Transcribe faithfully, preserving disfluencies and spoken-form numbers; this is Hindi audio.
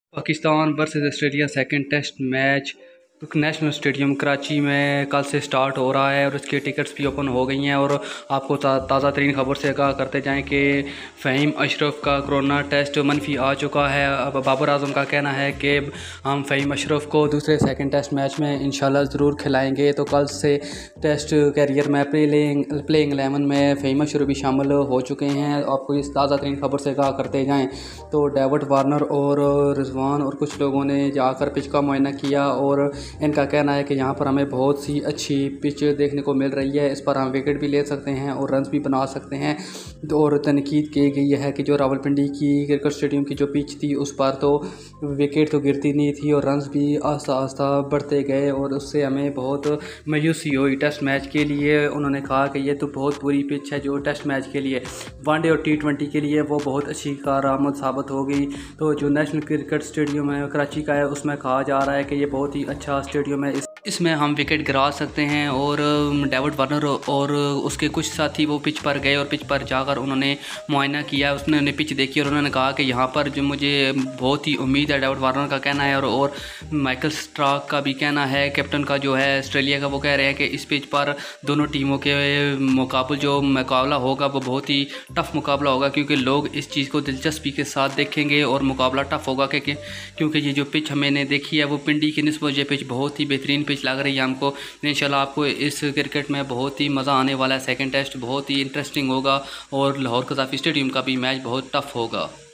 Pakistan versus Australia second test match national stadium Karachi में कल से स्टार्ट हो रहा है और उसकी टिकट्स भी ओपन हो गई हैं। और आपको ता, ताज़ा तरीन खबर से आगाह करते जाएं कि फ़हीम अशरफ का कोरोना टेस्ट मनफी आ चुका है। अब बाबर आजम का कहना है कि हम फ़हीम अशरफ को दूसरे सेकंड टेस्ट मैच में इंशाल्लाह ज़रूर खिलाएंगे। तो कल से टेस्ट कैरियर में प्लेइंग प्लेइंग एलेवन में फ़हीम अशरफ भी शामिल हो चुके हैं। आपको इस ताज़ा तरीन खबर से आगाह करते जाएँ तो डेविड वार्नर और रिजवान और कुछ लोगों ने जाकर पिच का मुआयना किया और इनका कहना है कि यहाँ पर हमें बहुत सी अच्छी पिच देखने को मिल रही है, इस पर हम विकेट भी ले सकते हैं और रन्स भी बना सकते हैं। और तनकीद की गई है कि जो रावलपिंडी की क्रिकेट स्टेडियम की जो पिच थी उस पर तो विकेट तो गिरती नहीं थी और रन्स भी आस्ता आस्ता बढ़ते गए और उससे हमें बहुत मायूसी हुई टेस्ट मैच के लिए। उन्होंने कहा कि ये तो बहुत बुरी पिच है जो टेस्ट मैच के लिए, वनडे और टी ट्वेंटी के लिए वो बहुत अच्छी कारआमद साबित हो गई। तो जो नेशनल क्रिकेट स्टेडियम है कराची का है उसमें कहा जा रहा है कि ये बहुत ही अच्छा स्टेडियम है, इस इसमें हम विकेट गिरा सकते हैं। और डेविड वार्नर और उसके कुछ साथी वो पिच पर गए और पिच पर जाकर उन्होंने मुआयना किया, उसने पिच देखी और उन्होंने कहा कि यहाँ पर जो मुझे बहुत ही उम्मीद है, डेविड वार्नर का कहना है। और, और माइकल स्टार्क का भी कहना है, कैप्टन का जो है ऑस्ट्रेलिया का, वो कह रहे हैं कि इस पिच पर दोनों टीमों के मुकाबले जो मुकाबला होगा वो बहुत ही टफ़ मुकाबला होगा, क्योंकि लोग इस चीज़ को दिलचस्पी के साथ देखेंगे और मुकाबला टफ़ होगा। क्योंकि क्योंकि ये जो पिच हमने देखी है वो पिंडी की निस्बत ये पिच बहुत ही बेहतरीन पिच लग रही है हमको। इंशाल्लाह आपको इस क्रिकेट में बहुत ही मज़ा आने वाला है। सेकंड टेस्ट बहुत ही इंटरेस्टिंग होगा और लाहौर कज़ाफ़ी स्टेडियम का भी मैच बहुत टफ़ होगा।